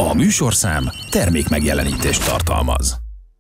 A műsorszám termékmegjelenítést tartalmaz.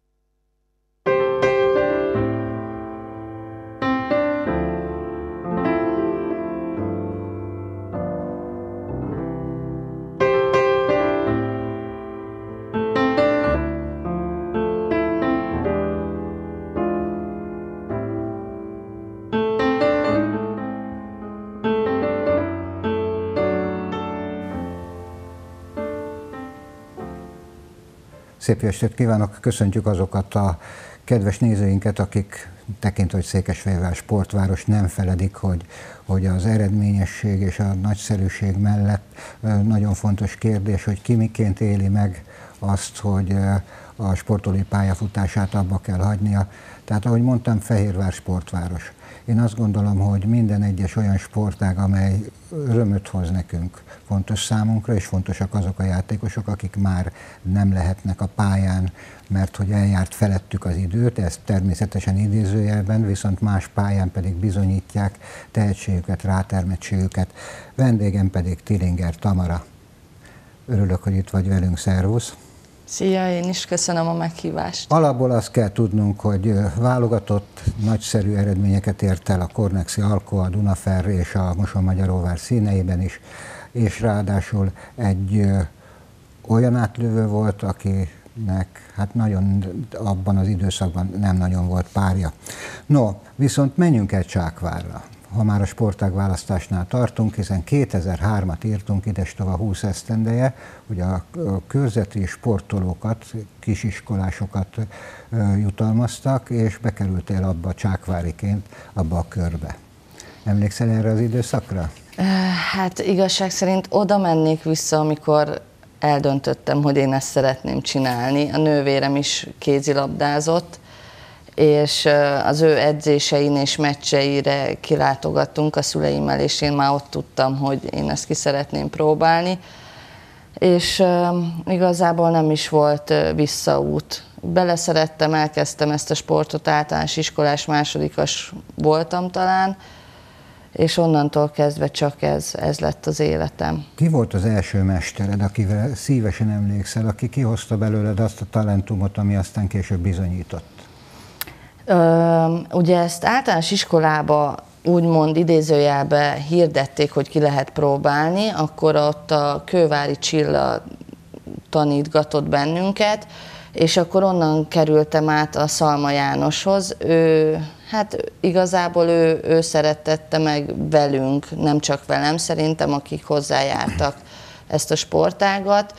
Szép estét kívánok! Köszöntjük azokat a kedves nézőinket, akik tekintve, hogy Székesfehérvár sportváros, nem feledik, hogy az eredményesség és a nagyszerűség mellett nagyon fontos kérdés, hogy ki miként éli meg azt, hogy a sportolói pályafutását abba kell hagynia. Tehát ahogy mondtam, Fehérvár sportváros. Én azt gondolom, hogy minden egyes olyan sportág, amely örömöt hoz nekünk, fontos számunkra, és fontosak azok a játékosok, akik már nem lehetnek a pályán, mert hogy eljárt felettük az időt, ez természetesen idézőjelben, viszont más pályán pedig bizonyítják tehetségüket, rátermettségüket. Vendégem pedig Tillinger Tamara. Örülök, hogy itt vagy velünk, szervusz! Szia, én is köszönöm a meghívást. Alapból azt kell tudnunk, hogy válogatott, nagyszerű eredményeket ért el a Kornexi Alko, a Dunaferr és a Mosonmagyaróvár színeiben is, és ráadásul egy olyan átlövő volt, akinek hát nagyon abban az időszakban nem nagyon volt párja. No, viszont menjünk el Csákvárra, ha már a sportág választásnál tartunk, hiszen 2003-at írtunk, idestova 20 esztendeje, hogy a körzeti sportolókat, kisiskolásokat jutalmaztak, és bekerültél abba csákváriként, abba a körbe. Emlékszel erre az időszakra? Hát igazság szerint oda mennék vissza, amikor eldöntöttem, hogy én ezt szeretném csinálni. A nővérem is kézilabdázott, és az ő edzésein és meccseire kilátogattunk a szüleimmel, és én már ott tudtam, hogy én ezt ki szeretném próbálni, és igazából nem is volt visszaút. Beleszerettem, elkezdtem ezt a sportot, általános iskolás másodikas voltam talán, és onnantól kezdve csak ez lett az életem. Ki volt az első mestered, akivel szívesen emlékszel, aki kihozta belőled azt a talentumot, ami aztán később bizonyított? Ugye ezt általános iskolába úgymond idézőjelbe hirdették, hogy ki lehet próbálni, akkor ott a Kővári Csilla tanítgatott bennünket, és akkor onnan kerültem át a Szalma Jánoshoz. Hát igazából ő szerettette meg velünk, nem csak velem szerintem, akik hozzájártak ezt a sportágat.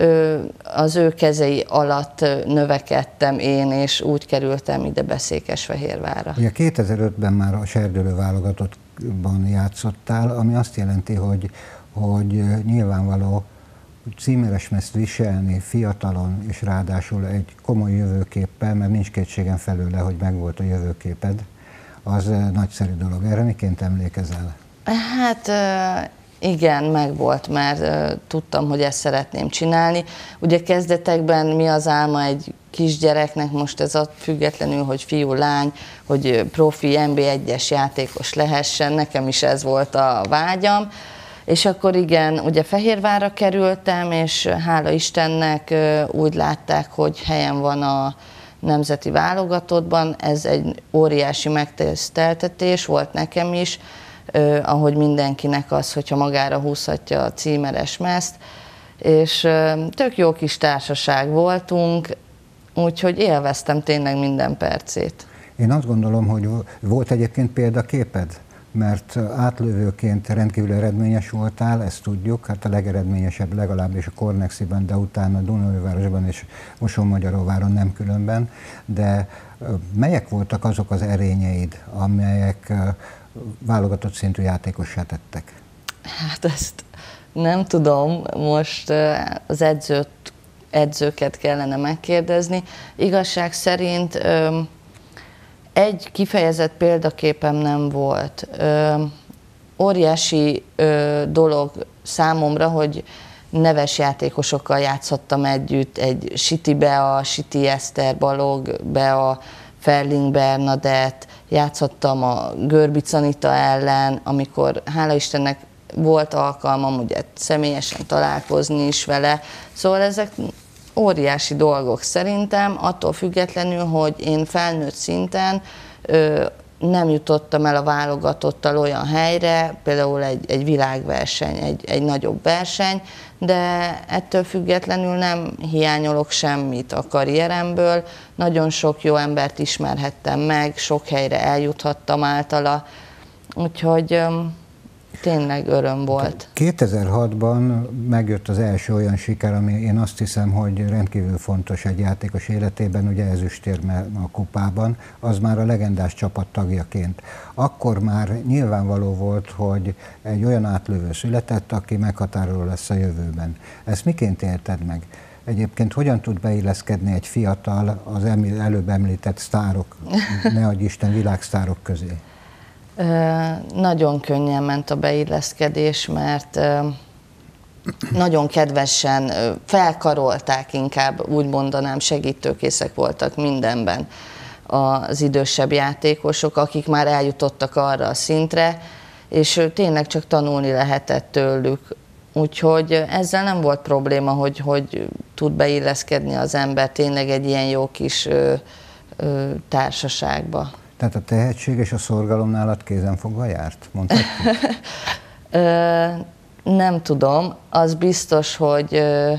Az ő kezei alatt növekedtem én, és úgy kerültem ide Székesfehérvárra. Ugye 2005-ben már a serdülő válogatottban játszottál, ami azt jelenti, hogy nyilvánvaló címeres mezt viselni fiatalon, és ráadásul egy komoly jövőképpel, mert nincs kétségem felőle, hogy megvolt a jövőképed, az nagyszerű dolog. Erre miként emlékezel? Hát igen, megvolt, mert tudtam, hogy ezt szeretném csinálni. Ugye kezdetekben mi az álma egy kisgyereknek, most ez függetlenül, hogy fiú-lány, hogy profi NB1-es játékos lehessen, nekem is ez volt a vágyam. És akkor igen, ugye Fehérvárra kerültem, és hála Istennek úgy látták, hogy helyem van a nemzeti válogatottban. Ez egy óriási megtiszteltetés volt nekem is, ahogy mindenkinek az, hogyha magára húzhatja a címeres mezt, és tök jó kis társaság voltunk, úgyhogy élveztem tényleg minden percét. Én azt gondolom, hogy volt egyébként példaképed, mert átlövőként rendkívül eredményes voltál, ezt tudjuk, hát a legeredményesebb legalábbis a Kornexiben, de utána Dunaújvárosban és Mosonmagyaróváron nem különben, de melyek voltak azok az erényeid, amelyek válogatott szintű játékossá tettek? Hát ezt nem tudom, most az edzőket kellene megkérdezni. Igazság szerint egy kifejezett példaképem nem volt. Óriási dolog számomra, hogy neves játékosokkal játszottam együtt, egy Siti Bea, Siti Eszter Balog, Bea, Ferling Bernadett, játszottam a Görbic Anita ellen, amikor hála Istennek volt alkalmam ugye személyesen találkozni is vele, szóval ezek óriási dolgok szerintem, attól függetlenül, hogy én felnőtt szinten nem jutottam el a válogatottal olyan helyre, például egy világverseny, egy nagyobb verseny, de ettől függetlenül nem hiányolok semmit a karrieremből. Nagyon sok jó embert ismerhettem meg, sok helyre eljuthattam általa, úgyhogy tényleg öröm volt. 2006-ban megjött az első olyan siker, ami én azt hiszem, hogy rendkívül fontos egy játékos életében, ugye ezüstérme a kupában, az már a legendás csapat tagjaként. Akkor már nyilvánvaló volt, hogy egy olyan átlövő született, aki meghatározó lesz a jövőben. Ezt miként élted meg? Egyébként hogyan tud beilleszkedni egy fiatal, az előbb említett sztárok, ne adj Isten, világsztárok közé? Nagyon könnyen ment a beilleszkedés, mert nagyon kedvesen felkarolták, inkább úgy mondanám, segítőkészek voltak mindenben az idősebb játékosok, akik már eljutottak arra a szintre, és tényleg csak tanulni lehetett tőlük. Úgyhogy ezzel nem volt probléma, hogy tud beilleszkedni az ember tényleg egy ilyen jó kis társaságba. Tehát a tehetség és a szorgalom nálad kézenfogva járt, mondhatjuk? Nem tudom, az biztos, hogy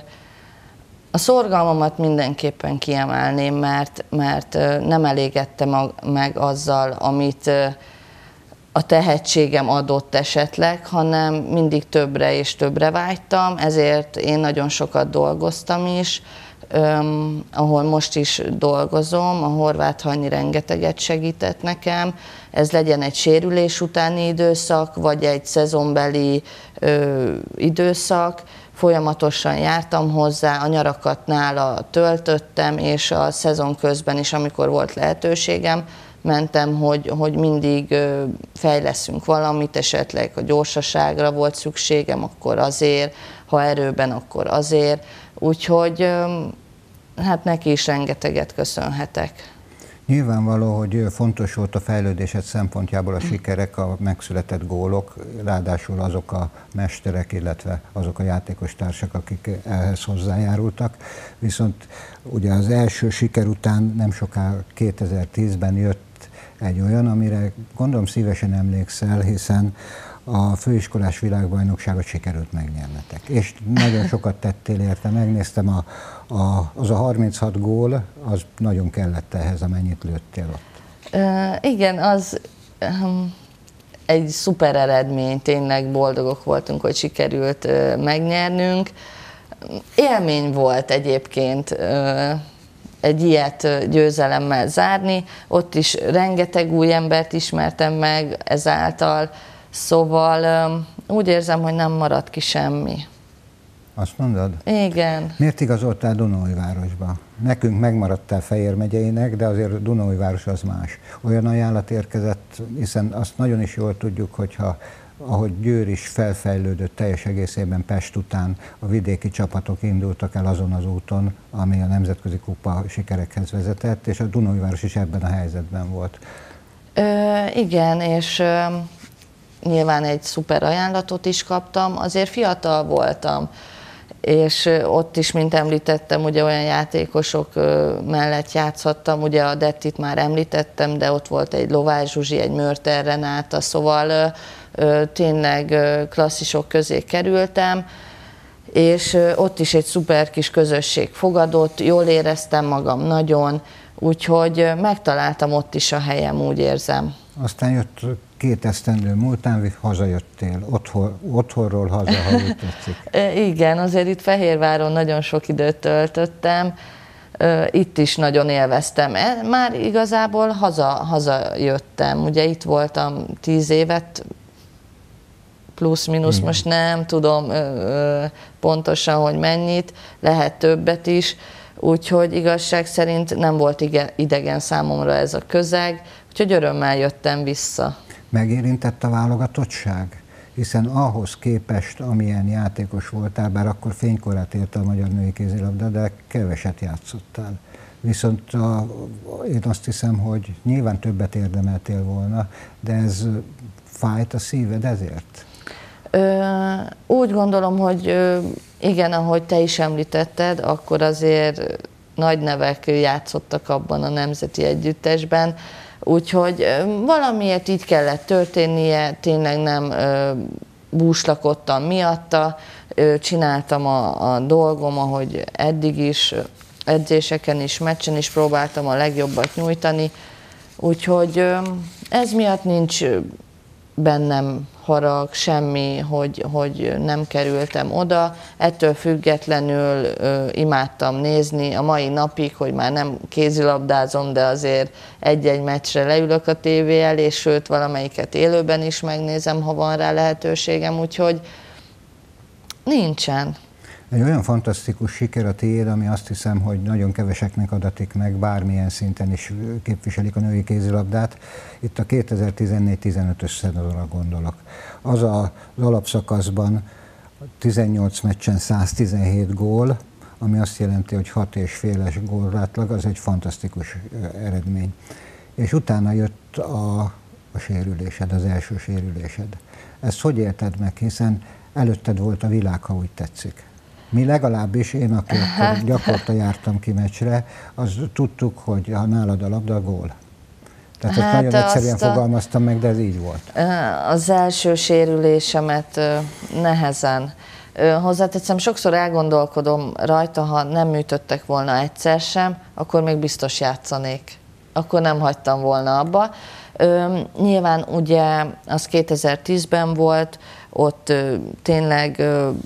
a szorgalmamat mindenképpen kiemelném, mert nem elégedtem meg azzal, amit a tehetségem adott esetleg, hanem mindig többre és többre vágytam, ezért én nagyon sokat dolgoztam is, ahol most is dolgozom, a Horváth Hanyi rengeteget segített nekem, ez legyen egy sérülés utáni időszak, vagy egy szezonbeli időszak, folyamatosan jártam hozzá, a nyarakat nála töltöttem, és a szezon közben is, amikor volt lehetőségem, mentem, hogy mindig fejleszünk valamit, esetleg a gyorsaságra volt szükségem, akkor azért, ha erőben, akkor azért. Úgyhogy hát neki is rengeteget köszönhetek. Nyilvánvaló, hogy fontos volt a fejlődésed szempontjából a sikerek, a megszületett gólok, ráadásul azok a mesterek, illetve azok a játékostársak, akik ehhez hozzájárultak. Viszont ugye az első siker után nem soká 2010-ben jött egy olyan, amire gondolom szívesen emlékszel, hiszen a főiskolás világbajnokságot sikerült megnyernetek. És nagyon sokat tettél érte, megnéztem, az a 36 gól, az nagyon kellett ehhez, amennyit lőttél ott. Igen, az egy szuper eredmény, tényleg boldogok voltunk, hogy sikerült megnyernünk. Élmény volt egyébként egy ilyet győzelemmel zárni, ott is rengeteg új embert ismertem meg ezáltal, szóval úgy érzem, hogy nem maradt ki semmi. Azt mondod? Igen. Miért igazoltál Dunaújvárosba? Nekünk megmaradtál Fejér megyeinek, de azért Dunaújváros az más. Olyan ajánlat érkezett, hiszen azt nagyon is jól tudjuk, hogyha ahogy Győr is felfejlődött teljes egészében Pest után, a vidéki csapatok indultak el azon az úton, ami a nemzetközi kupa sikerekhez vezetett, és a Dunaújváros is ebben a helyzetben volt. Igen, és nyilván egy szuper ajánlatot is kaptam, azért fiatal voltam, és ott is, mint említettem, ugye olyan játékosok mellett játszhattam, ugye a Dettit már említettem, de ott volt egy Lovász Zsuzsi, egy Mörter Renáta, szóval tényleg klasszisok közé kerültem, és ott is egy szuper kis közösség fogadott, jól éreztem magam nagyon, úgyhogy megtaláltam ott is a helyem, úgy érzem. Aztán jött 2 esztendő múltán, hazajöttél, otthonról haza, ha úgy tetszik. Igen, azért itt Fehérváron nagyon sok időt töltöttem, itt is nagyon élveztem. Már igazából hazajöttem, ugye itt voltam 10 évet, plusz-minusz, most nem tudom pontosan, hogy mennyit, lehet többet is, úgyhogy igazság szerint nem volt idegen számomra ez a közeg, úgyhogy örömmel jöttem vissza. Megérintett a válogatottság? Hiszen ahhoz képest, amilyen játékos voltál, bár akkor fénykorát ért a magyar női kézilabda, de keveset játszottál. Viszont én azt hiszem, hogy nyilván többet érdemeltél volna, de ez fájt a szíved ezért? Úgy gondolom, hogy igen, ahogy te is említetted, akkor azért nagy nevek játszottak abban a nemzeti együttesben, úgyhogy valamiért így kellett történnie, tényleg nem búslakodtam miatta, csináltam a dolgom, ahogy eddig is, edzéseken is, meccsen is próbáltam a legjobbat nyújtani, úgyhogy ez miatt nincs bennem harag, semmi, hogy nem kerültem oda. Ettől függetlenül imádtam nézni a mai napig, hogy már nem kézilabdázom, de azért egy-egy meccsre leülök a tévé elé, és sőt valamelyiket élőben is megnézem, ha van rá lehetőségem, úgyhogy nincsen. Egy olyan fantasztikus siker a tiéd, ami azt hiszem, hogy nagyon keveseknek adatik meg, bármilyen szinten is képviselik a női kézilabdát. Itt a 2014-15-ös szezonra gondolok. Az az alapszakaszban 18 meccsen 117 gól, ami azt jelenti, hogy 6,5-es gólátlag, az egy fantasztikus eredmény. És utána jött a sérülésed, az első sérülésed. Ezt hogy élted meg, hiszen előtted volt a világ, ha úgy tetszik? Mi legalábbis, én aki akkor gyakorta jártam ki meccsre, az tudtuk, hogy ha nálad a labda, gól. Tehát ezt nagyon egyszerűen fogalmaztam meg, de ez így volt. Az első sérülésemet nehezen. Hozzáteszem, sokszor elgondolkodom rajta, ha nem műtöttek volna egyszer sem, akkor még biztos játszanék. Akkor nem hagytam volna abba. Nyilván ugye az 2010-ben volt, ott tényleg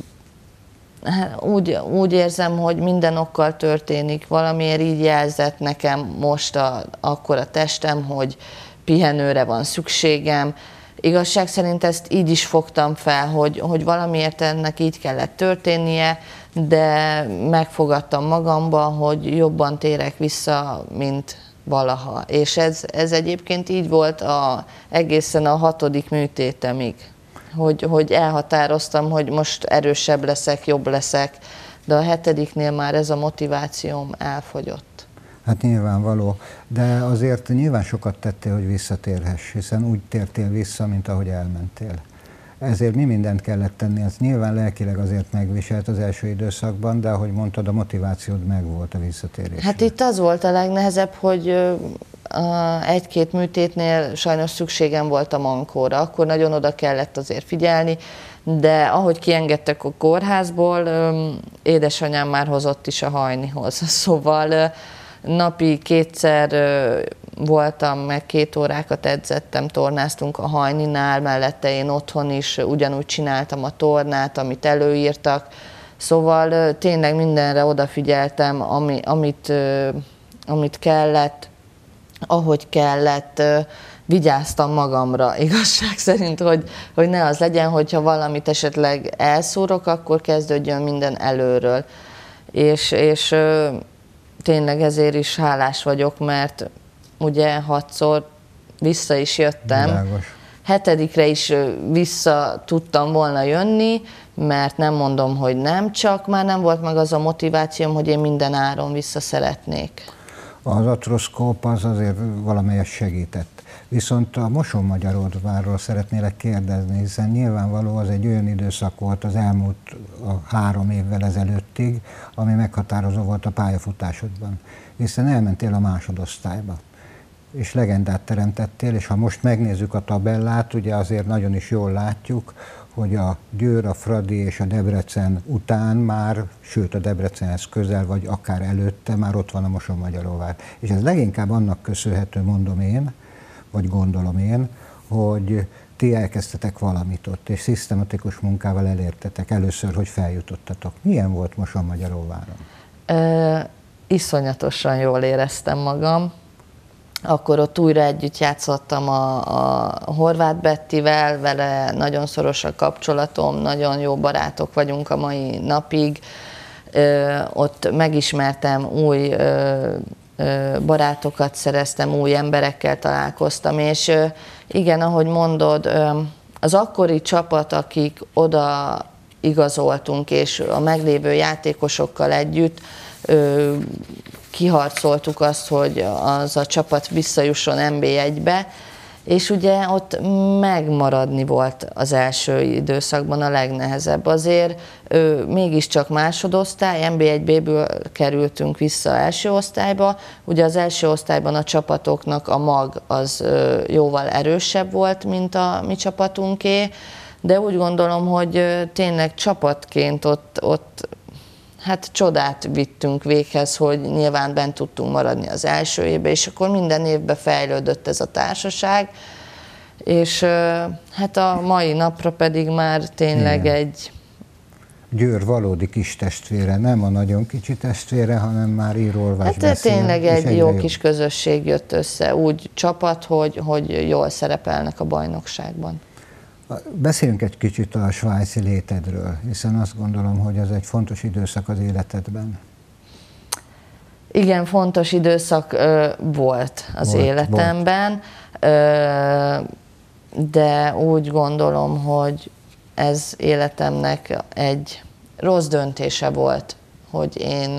úgy érzem, hogy minden okkal történik, valamiért így jelzett nekem most akkor a testem, hogy pihenőre van szükségem. Igazság szerint ezt így is fogtam fel, hogy valamiért ennek így kellett történnie, de megfogadtam magamba, hogy jobban térek vissza, mint valaha. És ez egyébként így volt egészen a 6. műtétemig. Hogy elhatároztam, hogy most erősebb leszek, jobb leszek, de a 7-nél már ez a motivációm elfogyott. Hát nyilvánvaló, de azért nyilván sokat tettél, hogy visszatérhess, hiszen úgy tértél vissza, mint ahogy elmentél. Ezért mi mindent kellett tenni, ez nyilván lelkileg azért megviselt az első időszakban, de ahogy mondtad, a motivációd megvolt a visszatérésre. Hát itt az volt a legnehezebb, hogy egy-két műtétnél sajnos szükségem volt a mankóra, akkor nagyon oda kellett azért figyelni, de ahogy kiengedtek a kórházból, édesanyám már hozott is a hajnihoz. Szóval napi 2-szer voltam, meg 2 órákat edzettem, tornáztunk a hajninál, mellette én otthon is ugyanúgy csináltam a tornát, amit előírtak. Szóval tényleg mindenre odafigyeltem, amit kellett, ahogy kellett, vigyáztam magamra, igazság szerint, hogy ne az legyen, hogyha valamit esetleg elszúrok, akkor kezdődjön minden előről. És tényleg ezért is hálás vagyok, mert ugye 6-szor vissza is jöttem. Világos. 7-re is vissza tudtam volna jönni, mert nem mondom, hogy nem, csak már nem volt meg az a motivációm, hogy én minden áron vissza szeretnék. Az artroszkóp az azért valamelyest segített. Viszont a Mosonmagyarodvárról szeretnélek kérdezni, hiszen nyilvánvaló az egy olyan időszak volt az elmúlt 3 évvel ezelőttig, ami meghatározó volt a pályafutásodban. Hiszen elmentél a másodosztályba, és legendát teremtettél, és ha most megnézzük a tabellát, ugye azért nagyon is jól látjuk, hogy a Győr, a Fradi és a Debrecen után már, sőt a Debrecenhez közel, vagy akár előtte már ott van a Mosonmagyaróvár. És ez leginkább annak köszönhető, mondom én, vagy gondolom én, hogy ti elkezdtetek valamit ott, és szisztematikus munkával elértetek először, hogy feljutottatok. Milyen volt Mosonmagyaróváron? Iszonyatosan jól éreztem magam. Akkor ott újra együtt játszottam a Horváth Bettivel, vele nagyon szoros a kapcsolatom, nagyon jó barátok vagyunk a mai napig. Ott megismertem új barátokat, szereztem, új emberekkel találkoztam, és igen, ahogy mondod, az akkori csapat, akik oda igazoltunk, és a meglévő játékosokkal együtt kiharcoltuk azt, hogy az a csapat visszajusson NB1-be, És ugye ott megmaradni volt az első időszakban a legnehezebb. Azért mégiscsak másodosztály, NB1-ből kerültünk vissza első osztályba. Ugye az első osztályban a csapatoknak a mag az jóval erősebb volt, mint a mi csapatunké, de úgy gondolom, hogy tényleg csapatként ott hát csodát vittünk véghez, hogy nyilván bent tudtunk maradni az első évben, és akkor minden évben fejlődött ez a társaság, és hát a mai napra pedig már tényleg egy... Győr valódi kis testvére, nem a nagyon kicsi testvére, hanem már ír-olvas hát beszél. Tényleg egy jó kis közösség jött össze, úgy csapat, hogy jól szerepelnek a bajnokságban. Beszéljünk egy kicsit a svájci létedről, hiszen azt gondolom, hogy ez egy fontos időszak az életedben. Igen, fontos időszak volt az életemben, de úgy gondolom, hogy ez életemnek egy rossz döntése volt, hogy én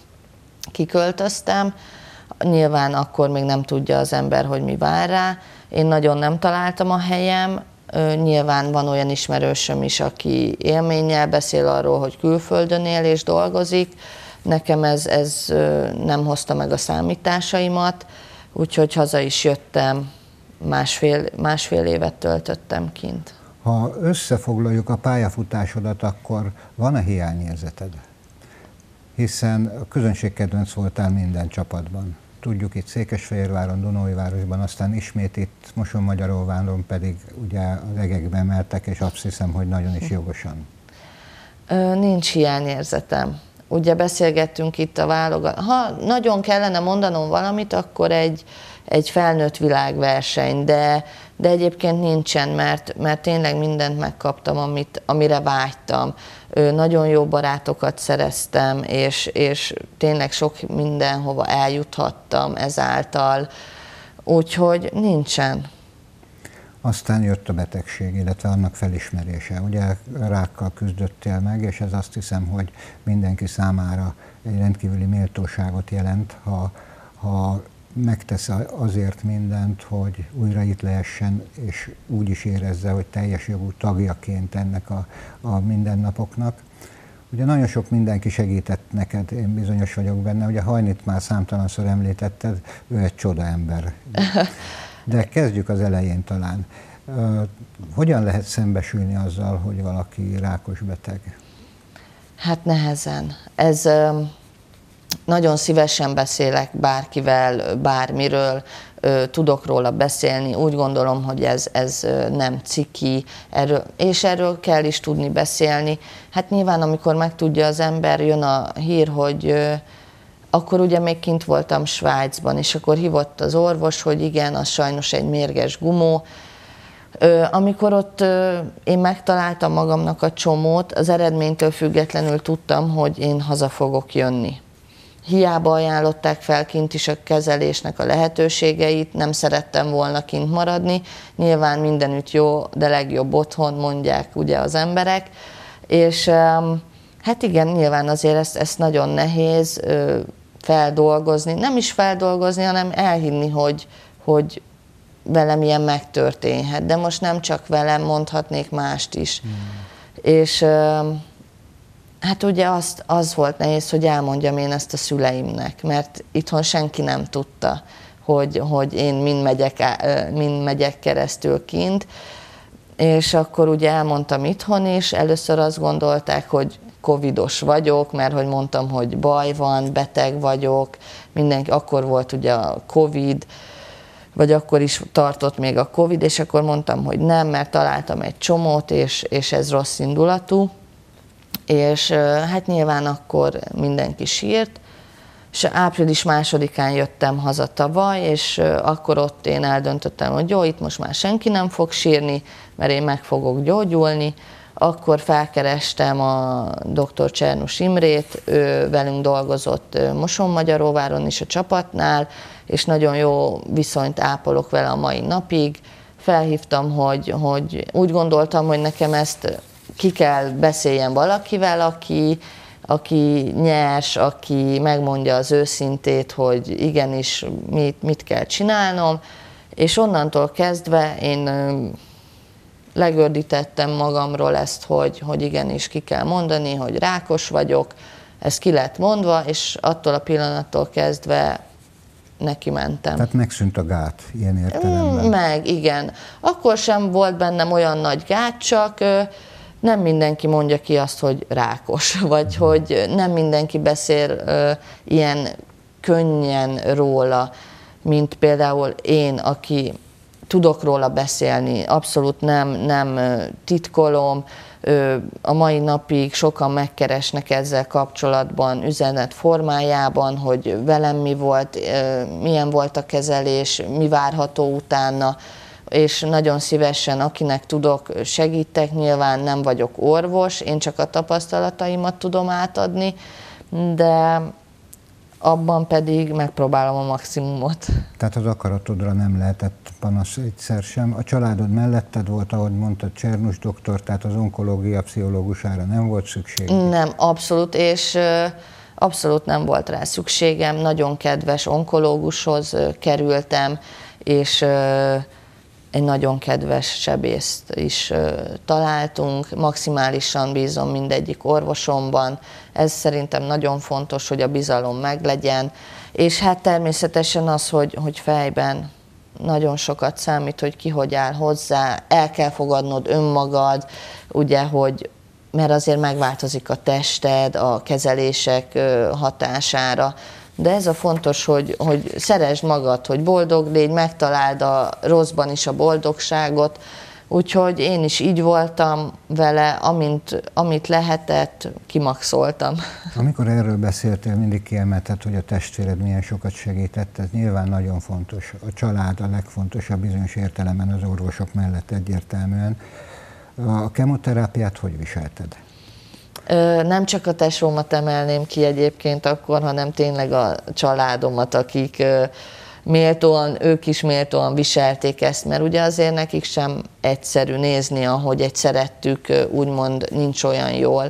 kiköltöztem. Nyilván akkor még nem tudja az ember, hogy mi vár rá. Én nagyon nem találtam a helyem. Nyilván van olyan ismerősöm is, aki élménnyel beszél arról, hogy külföldön él és dolgozik. Nekem ez nem hozta meg a számításaimat, úgyhogy haza is jöttem, másfél évet töltöttem kint. Ha összefoglaljuk a pályafutásodat, akkor van-e hiányérzeted? Hiszen a közönségkedvenc voltál minden csapatban. Tudjuk itt Székesfehérváron, Dunaújvárosban, aztán ismét itt Mosonmagyaróváron pedig ugye az egekbe emeltek, és azt hiszem, hogy nagyon is jogosan. Nincs hiányérzetem. Ugye beszélgettünk itt a válogatásról. Ha nagyon kellene mondanom valamit, akkor egy felnőtt világverseny, de egyébként nincsen, mert tényleg mindent megkaptam, amire vágytam. Nagyon jó barátokat szereztem, és tényleg sok mindenhova eljuthattam ezáltal, úgyhogy nincsen. Aztán jött a betegség, illetve annak felismerése. Ugye rákkal küzdöttél meg, és ez azt hiszem, hogy mindenki számára egy rendkívüli méltóságot jelent, ha megtesz azért mindent, hogy újra itt lehessen, és úgy is érezze, hogy teljes jogú tagjaként ennek a mindennapoknak. Ugye nagyon sok mindenki segített neked, én bizonyos vagyok benne, ugye Hajnit már számtalanszor említetted, ő egy csodaember. De kezdjük az elején talán. Hogyan lehet szembesülni azzal, hogy valaki rákos beteg? Hát nehezen. Ez nagyon szívesen beszélek bárkivel, bármiről, tudok róla beszélni. Úgy gondolom, hogy ez nem ciki, és erről kell is tudni beszélni. Hát nyilván, amikor megtudja az ember, jön a hír, hogy akkor ugye még kint voltam Svájcban, és akkor hívott az orvos, hogy igen, az sajnos egy mérges gumó. Amikor ott én megtaláltam magamnak a csomót, az eredménytől függetlenül tudtam, hogy én haza fogok jönni. Hiába ajánlották fel kint is a kezelésnek a lehetőségeit, nem szerettem volna kint maradni. Nyilván mindenütt jó, de legjobb otthon, mondják ugye az emberek. És hát igen, nyilván azért ezt nagyon nehéz feldolgozni. Nem is feldolgozni, hanem elhinni, hogy velem ilyen megtörténhet. De most nem csak velem, mondhatnék mást is. És hát ugye az volt nehéz, hogy elmondjam én ezt a szüleimnek, mert itthon senki nem tudta, hogy én mind megyek keresztül kint. És akkor ugye elmondtam itthon is, először azt gondolták, hogy covidos vagyok, mert hogy mondtam, hogy baj van, beteg vagyok, mindenki, akkor volt ugye a covid, vagy akkor is tartott még a covid, és akkor mondtam, hogy nem, mert találtam egy csomót, és ez rossz indulatú. És hát nyilván akkor mindenki sírt, és április 2-án jöttem haza tavaly, és akkor ott én eldöntöttem, hogy jó, itt most már senki nem fog sírni, mert én meg fogok gyógyulni. Akkor felkerestem a dr. Csernus Imrét, ő velünk dolgozott Mosonmagyaróváron is a csapatnál, és nagyon jó viszonyt ápolok vele a mai napig. Felhívtam, hogy úgy gondoltam, hogy nekem ezt ki kell beszéljen valakivel, aki nyers, aki megmondja az őszintét, hogy igenis mit kell csinálnom, És onnantól kezdve én legördítettem magamról ezt, hogy igenis ki kell mondani, hogy rákos vagyok, ez ki lett mondva, és attól a pillanattól kezdve neki mentem. Tehát megszűnt a gát ilyen értelemben. Igen. Akkor sem volt bennem olyan nagy gát, csak nem mindenki mondja ki azt, hogy rákos, vagy hogy nem mindenki beszél ilyen könnyen róla, mint például én, aki tudok róla beszélni, abszolút nem titkolom. A mai napig sokan megkeresnek ezzel kapcsolatban üzenet formájában, hogy velem mi volt, milyen volt a kezelés, mi várható utána, és nagyon szívesen, akinek tudok, segítek, nyilván nem vagyok orvos, én csak a tapasztalataimat tudom átadni, de abban pedig megpróbálom a maximumot. Tehát az akaratodra nem lehetett panasz egyszer sem. A családod melletted volt, ahogy mondtad, Csernus doktor, tehát az onkológia pszichológusára nem volt szükség? Nem, abszolút, és abszolút nem volt rá szükségem. Nagyon kedves onkológushoz kerültem, és egy nagyon kedves sebészt is találtunk, maximálisan bízom mindegyik orvosomban. Ez szerintem nagyon fontos, hogy a bizalom meglegyen, és hát természetesen az, hogy fejben nagyon sokat számít, hogy ki hogy áll hozzá, el kell fogadnod önmagad, ugye, mert azért megváltozik a tested a kezelések hatására, de ez a fontos, hogy szeresd magad, hogy boldog légy, megtaláld a rosszban is a boldogságot, úgyhogy én is így voltam vele, amit lehetett, kimaxoltam. Amikor erről beszéltél, mindig kiemelted, hogy a testvéred milyen sokat segített, ez nyilván nagyon fontos. A család a legfontosabb bizonyos értelemben az orvosok mellett egyértelműen. A kemoterápiát hogy viselted? Nem csak a tesómat emelném ki egyébként akkor, hanem tényleg a családomat, akik ők is méltóan viselték ezt, mert ugye azért nekik sem egyszerű nézni, ahogy egy szerettük, úgymond nincs olyan jól.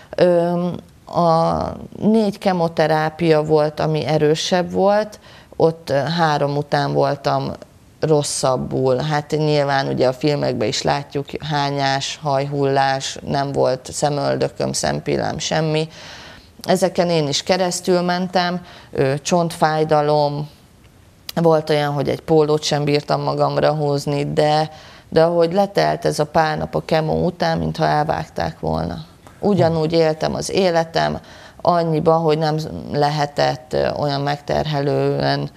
A 4 kemoterápia volt, ami erősebb volt, ott 3 után voltam rosszabbul. Hát nyilván ugye a filmekben is látjuk, hányás, hajhullás, nem volt szemöldököm, szempillám, semmi. Ezeken én is keresztül mentem, csontfájdalom, volt olyan, hogy egy pólót sem bírtam magamra húzni, de ahogy letelt ez a pár nap a kemó után, mintha elvágták volna. Ugyanúgy éltem az életem, annyiba, hogy nem lehetett olyan megterhelően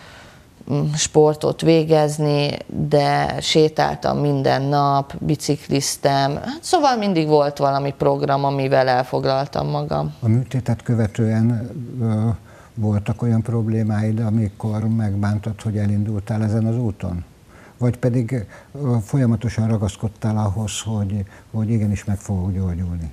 sportot végezni, de sétáltam minden nap, bicikliztem, szóval mindig volt valami program, amivel elfoglaltam magam. A műtétet követően voltak olyan problémáid, amikor megbántad, hogy elindultál ezen az úton? Vagy pedig folyamatosan ragaszkodtál ahhoz, hogy igenis meg fogok gyógyulni?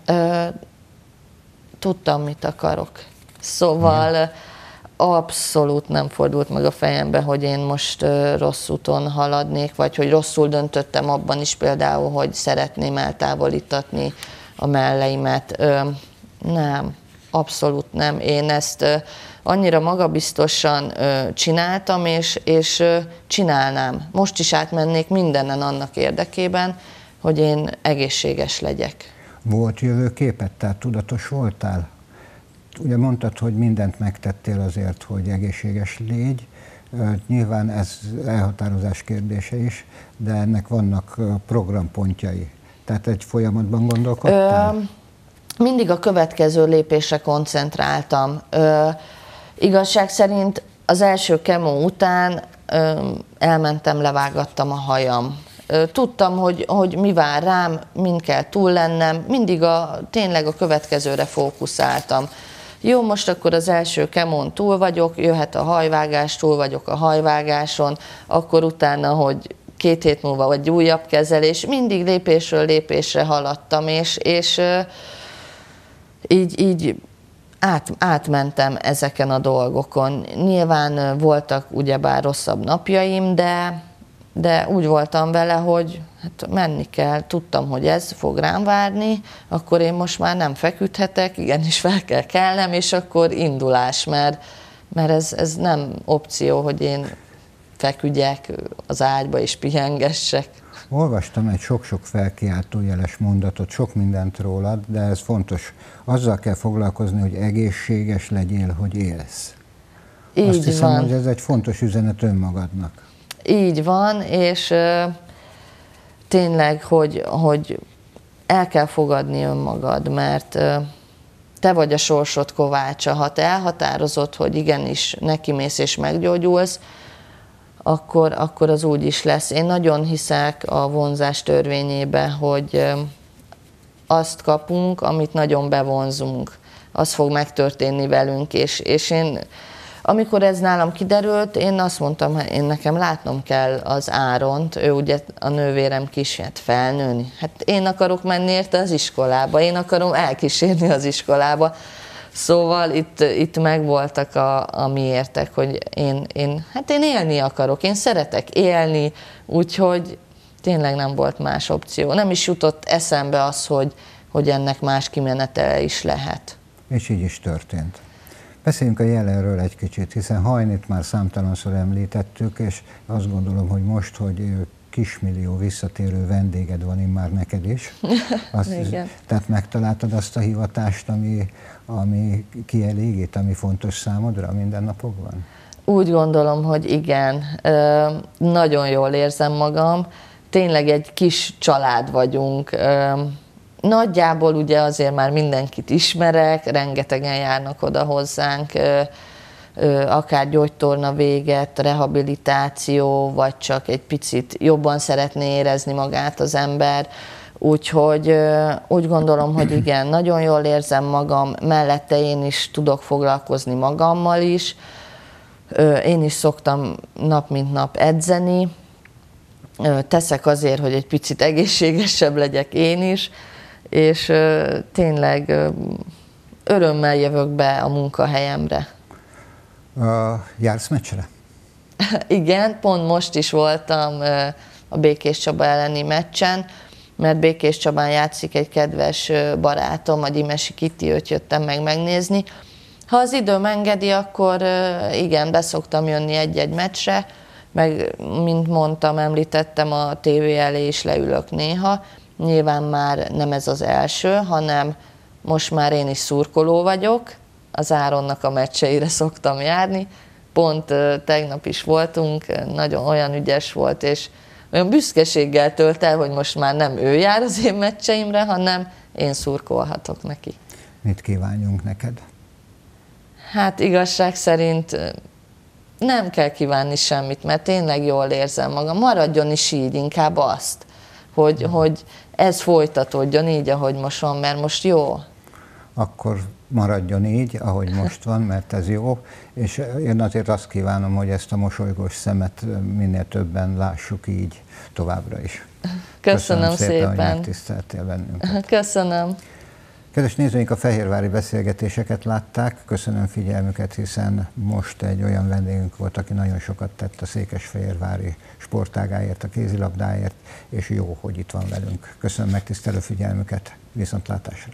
Tudtam, mit akarok. Szóval abszolút nem fordult meg a fejembe, hogy én most rossz úton haladnék, vagy hogy rosszul döntöttem abban is például, hogy szeretném eltávolítatni a melleimet. Nem, abszolút nem. Én ezt annyira magabiztosan csináltam, és csinálnám. Most is átmennék mindenen annak érdekében, hogy én egészséges legyek. Volt jövőképed, tehát tudatos voltál? Ugye mondtad, hogy mindent megtettél azért, hogy egészséges légy. Nyilván ez elhatározás kérdése is, de ennek vannak programpontjai. Tehát egy folyamatban gondolkodtál? Mindig a következő lépésre koncentráltam. Igazság szerint az első kemó után elmentem, levágattam a hajam. Tudtam, hogy mi vár rám, mind kell túl lennem, mindig tényleg a következőre fókuszáltam. Jó, most akkor az első kemón túl vagyok, jöhet a hajvágás, túl vagyok a hajvágáson, akkor utána, hogy 2 hét múlva vagy újabb kezelés, mindig lépésről lépésre haladtam, és így átmentem ezeken a dolgokon. Nyilván voltak ugyebár rosszabb napjaim, de úgy voltam vele, hogy hát menni kell, tudtam, hogy ez fog rám várni, akkor én most már nem feküdhetek, igenis fel kell kelnem, és akkor indulás, mert ez nem opció, hogy én feküdjek az ágyba és pihengessek. Olvastam egy sok-sok felkiáltójeles mondatot, sok mindent rólad, de ez fontos. Azzal kell foglalkozni, hogy egészséges legyél, hogy élsz. Így Azt hiszem, van. hogy ez egy fontos üzenet önmagadnak. Így van, és tényleg, hogy el kell fogadni önmagad, mert te vagy a sorsod kovácsa. Ha te elhatározod, hogy igenis nekimész és meggyógyulsz, akkor az úgy is lesz. Én nagyon hiszek a vonzás törvényébe, hogy azt kapunk, amit nagyon bevonzunk. Az fog megtörténni velünk, és én, amikor ez nálam kiderült, én azt mondtam, hogy én nekem látnom kell az Áront, ő ugye a nővérem kísért felnőni. Hát én akarok menni érte az iskolába, én akarom elkísérni az iskolába. Szóval itt megvoltak a miértek, hogy én élni akarok, én szeretek élni, úgyhogy tényleg nem volt más opció. Nem is jutott eszembe az, hogy ennek más kimenetele is lehet. És így is történt. Beszéljünk a jelenről egy kicsit, hiszen Hajnit már számtalanszor említettük, és azt gondolom, hogy most, hogy kismillió visszatérő vendéged van immár neked is. Tehát megtaláltad azt a hivatást, ami kielégít, ami fontos számodra a mindennapokban? Úgy gondolom, hogy igen. Nagyon jól érzem magam. Tényleg egy kis család vagyunk. Nagyjából ugye azért már mindenkit ismerek, rengetegen járnak oda hozzánk, akár gyógytorna véget, rehabilitáció, vagy csak egy picit jobban szeretné érezni magát az ember. Úgyhogy úgy gondolom, hogy igen, nagyon jól érzem magam, mellette én is tudok foglalkozni magammal is. Én is szoktam nap mint nap edzeni, teszek azért, hogy egy picit egészségesebb legyek én is, és tényleg örömmel jövök be a munkahelyemre. Jársz meccsre? Igen, pont most is voltam a Békés Csaba elleni meccsen, mert Békés Csabán játszik egy kedves barátom, a Gyimesi Kitti, őt jöttem megnézni. Ha az időm engedi, akkor igen, be szoktam jönni egy-egy meccsre, meg mint mondtam, említettem, a tévé elé is leülök néha. Nyilván már nem ez az első, hanem most már én is szurkoló vagyok, az Áronnak a meccseire szoktam járni. Pont tegnap is voltunk, nagyon olyan ügyes volt, és olyan büszkeséggel tölt el, hogy most már nem ő jár az én meccseimre, hanem én szurkolhatok neki. Mit kívánjunk neked? Hát igazság szerint nem kell kívánni semmit, mert tényleg jól érzem magam. Maradjon is így, inkább azt, hogy ez folytatódjon így, ahogy most van, mert most jó. Akkor maradjon így, ahogy most van, mert ez jó, és én azért azt kívánom, hogy ezt a mosolygós szemet minél többen lássuk így továbbra is. Köszönöm szépen, hogy megtiszteltél bennünket. Köszönöm. Kedves nézőink, a fehérvári beszélgetéseket látták, köszönöm figyelmüket, hiszen most egy olyan vendégünk volt, aki nagyon sokat tett a székesfehérvári sportágáért, a kézilabdáért, és jó, hogy itt van velünk. Köszönöm megtisztelő figyelmüket, viszontlátásra!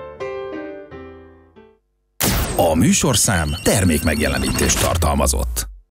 A műsorszám termékmegjelenítést tartalmazott.